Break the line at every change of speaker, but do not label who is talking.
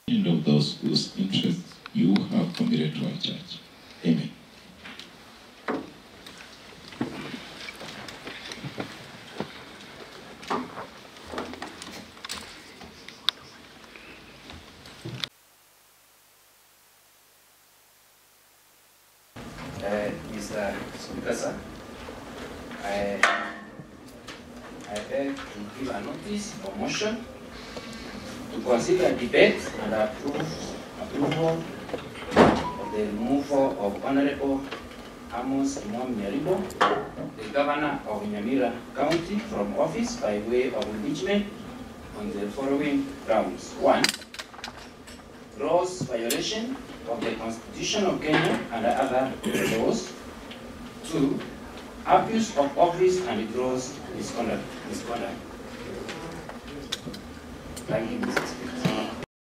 and of those whose interests you have committed to our church. Amen.
Mr. Speaker, I beg to give a notice or motion to consider debate and approval of the removal of Honorable AMOS NYARIBO, the Governor of NYAMIRA County, from office by way of impeachment on the following grounds. 1. Gross violation of the Constitution of Kenya and other laws. 2. Abuse of office and gross misconduct. Thank you, Mr. Speaker.